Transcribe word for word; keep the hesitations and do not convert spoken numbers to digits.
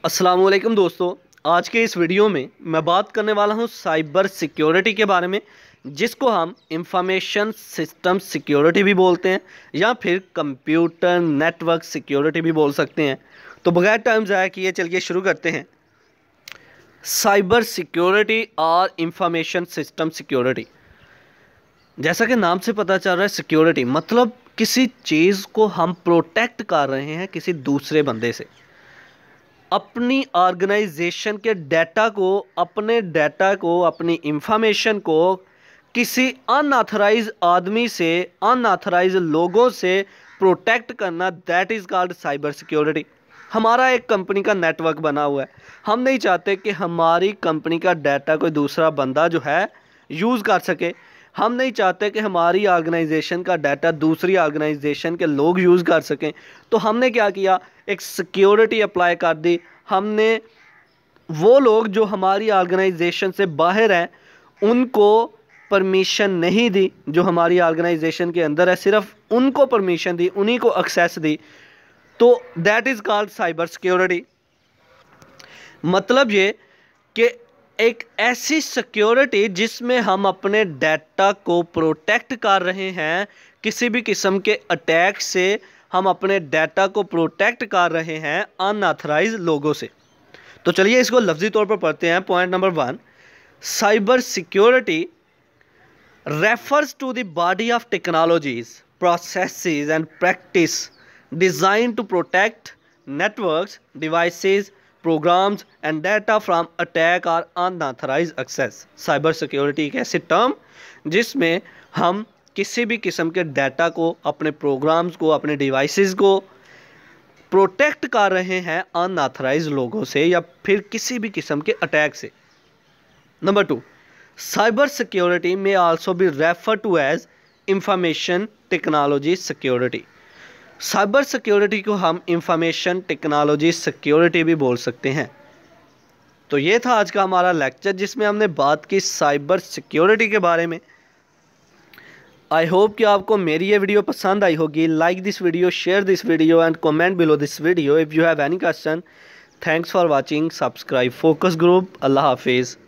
अस्सलामुअलैकुम दोस्तों, आज के इस वीडियो में मैं बात करने वाला हूं साइबर सिक्योरिटी के बारे में, जिसको हम इंफॉर्मेशन सिस्टम सिक्योरिटी भी बोलते हैं या फिर कंप्यूटर नेटवर्क सिक्योरिटी भी बोल सकते हैं। तो बगैर टाइम ज़ाया किए चलिए शुरू करते हैं। साइबर सिक्योरिटी और इंफॉर्मेशन सिस्टम सिक्योरिटी, जैसा कि नाम से पता चल रहा है, सिक्योरिटी मतलब किसी चीज़ को हम प्रोटेक्ट कर रहे हैं किसी दूसरे बंदे से। अपनी ऑर्गेनाइजेशन के डाटा को अपने डाटा को अपनी इंफॉर्मेशन को किसी अनऑथराइज आदमी से अनऑथराइज लोगों से प्रोटेक्ट करना, that is called cyber security. हमारा एक कंपनी का नेटवर्क बना हुआ है, हम नहीं चाहते कि हमारी कंपनी का डाटा कोई दूसरा बंदा जो है यूज़ कर सके। हम नहीं चाहते कि हमारी ऑर्गेनाइजेशन का डाटा दूसरी ऑर्गेनाइजेशन के लोग यूज़ कर सकें। तो हमने क्या किया, एक सिक्योरिटी अप्लाई कर दी। हमने वो लोग जो हमारी ऑर्गेनाइजेशन से बाहर हैं उनको परमिशन नहीं दी, जो हमारी ऑर्गेनाइजेशन के अंदर है सिर्फ उनको परमिशन दी, उन्हीं को एक्सेस दी। तो that is called cyber security. मतलब ये कि एक ऐसी सिक्योरिटी जिसमें हम अपने डाटा को प्रोटेक्ट कर रहे हैं किसी भी किस्म के अटैक से, हम अपने डाटा को प्रोटेक्ट कर रहे हैं अनऑथराइज लोगों से। तो चलिए इसको लफ्जी तौर पर पढ़ते हैं। Point number one, cyber security refers to the body of technologies, processes and practice design to protect networks, devices, programs and data from attack और अनऑथराइज एक्सेस। साइबर सिक्योरिटी एक ऐसी टर्म जिसमें हम किसी भी किस्म के डाटा को, अपने प्रोग्राम्स को, अपने डिवाइसेस को प्रोटेक्ट कर रहे हैं अनऑथराइज लोगों से या फिर किसी भी किस्म के अटैक से। नंबर टू, साइबर सिक्योरिटी में also be refer to as information technology security. Cyber security को हम इंफॉर्मेशन टेक्नोलॉजी सिक्योरिटी भी बोल सकते हैं। तो ये था आज का हमारा लेक्चर जिसमें हमने बात की साइबर सिक्योरिटी के बारे में। आई होप कि आपको मेरी ये वीडियो पसंद आई होगी। Like this video, share this video and comment below this video if you have any question. Thanks for watching. Subscribe focus group. अल्लाह हाफिज़।